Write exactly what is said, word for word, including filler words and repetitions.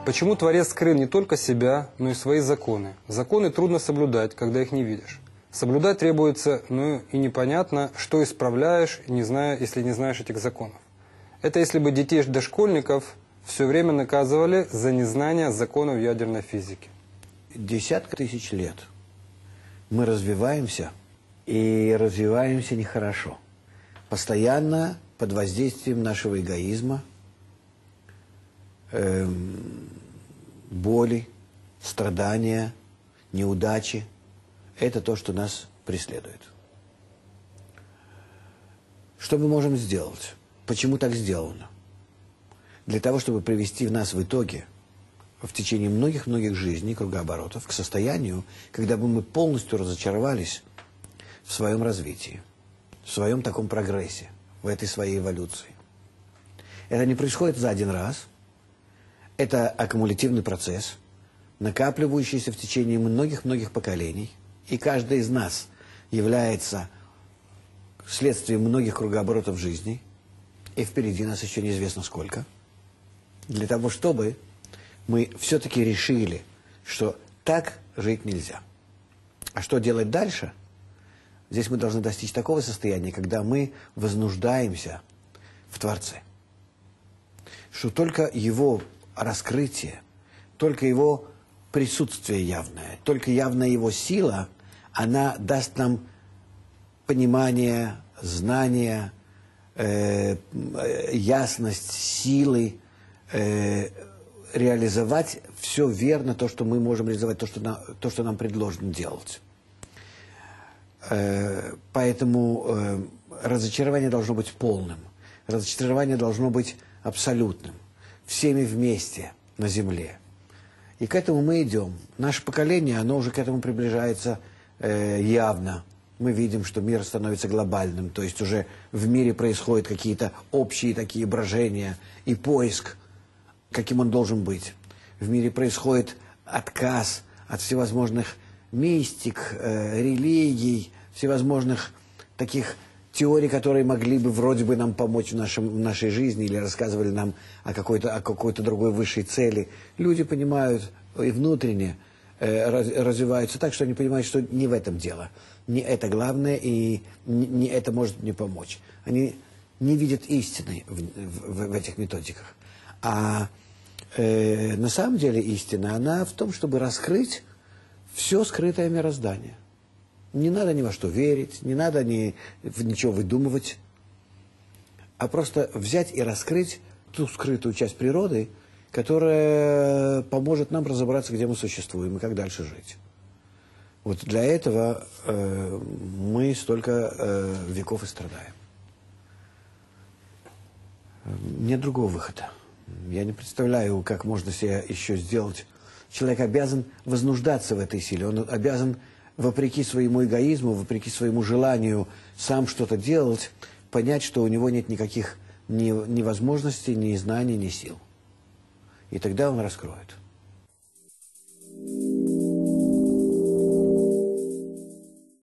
Почему Творец скрыл не только себя, но и свои законы? Законы трудно соблюдать, когда их не видишь. Соблюдать требуется, ну и непонятно, что исправляешь, не зная, если не знаешь этих законов. Это если бы детей дошкольников все время наказывали за незнание законов ядерной физики. Десятка тысяч лет мы развиваемся, и развиваемся нехорошо. Постоянно под воздействием нашего эгоизма, эм, боли, страдания, неудачи. Это то, что нас преследует. Что мы можем сделать? Почему так сделано? Для того, чтобы привести нас в итоге, в течение многих-многих жизней, кругооборотов, к состоянию, когда бы мы полностью разочаровались в своем развитии, в своем таком прогрессе, в этой своей эволюции. Это не происходит за один раз. Это аккумулятивный процесс, накапливающийся в течение многих-многих поколений. И каждый из нас является следствием многих кругооборотов жизни. И впереди нас еще неизвестно сколько. Для того, чтобы мы все-таки решили, что так жить нельзя. А что делать дальше? Здесь мы должны достичь такого состояния, когда мы вознуждаемся в Творце. Что только Его раскрытие, только Его присутствие явное, только явная Его сила, она даст нам понимание, знание, э, ясность, силы, э, реализовать все верно, то, что мы можем реализовать, то, что нам, то, что нам предложено делать. Э, поэтому э, разочарование должно быть полным, разочарование должно быть абсолютным, всеми вместе на земле. И к этому мы идем. Наше поколение, оно уже к этому приближается э, явно. Мы видим, что мир становится глобальным, то есть уже в мире происходят какие-то общие такие брожения и поиск, каким он должен быть. В мире происходит отказ от всевозможных мистик, э, религий, всевозможных таких теорий, которые могли бы вроде бы нам помочь в, нашем, в нашей жизни или рассказывали нам о какой-то о какой-то другой высшей цели. Люди понимают и внутренне э, раз, развиваются так, что они понимают, что не в этом дело. Не это главное, и не, не это может мне помочь. Они не видят истины в, в, в этих методиках. А э, на самом деле истина, она в том, чтобы раскрыть все скрытое мироздание. Не надо ни во что верить, не надо ни, ничего выдумывать, а просто взять и раскрыть ту скрытую часть природы, которая поможет нам разобраться, где мы существуем и как дальше жить. Вот для этого э, мы столько э, веков и страдаем. Нет другого выхода. Я не представляю, как можно себе еще сделать. Человек обязан вознуждаться в этой силе. Он обязан, вопреки своему эгоизму, вопреки своему желанию сам что-то делать, понять, что у него нет никаких ни, ни возможностей, ни знаний, ни сил. И тогда он раскроет.